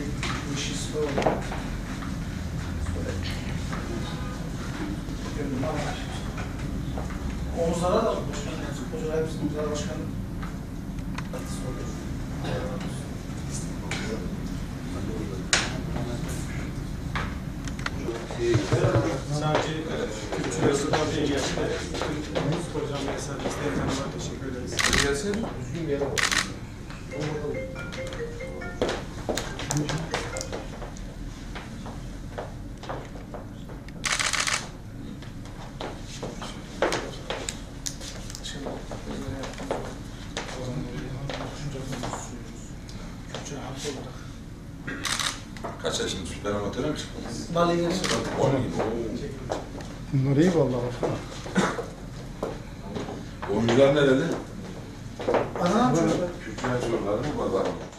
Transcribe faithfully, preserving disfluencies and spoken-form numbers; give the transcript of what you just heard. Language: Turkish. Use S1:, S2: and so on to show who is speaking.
S1: bu işi istiyor oldu. Gönlüm var. Omuzlara da başkanım. Futbolcular hepsi omuzlara başkanım.
S2: Sadece Türkçe yazıdan diye geldi de hocam mesela isteyen tanıma teşekkür ederiz.
S3: Gelsin. Düzgün bir yere bak.
S4: Kaç yaşında süper amatöre mi çıktınız?
S1: Bali geçti.
S4: on yıl.
S5: Bunlar iyi vallahi baksana.
S4: Oyuncular nerede?
S1: Ana çocuklar.
S4: Kültürel soruları mı var?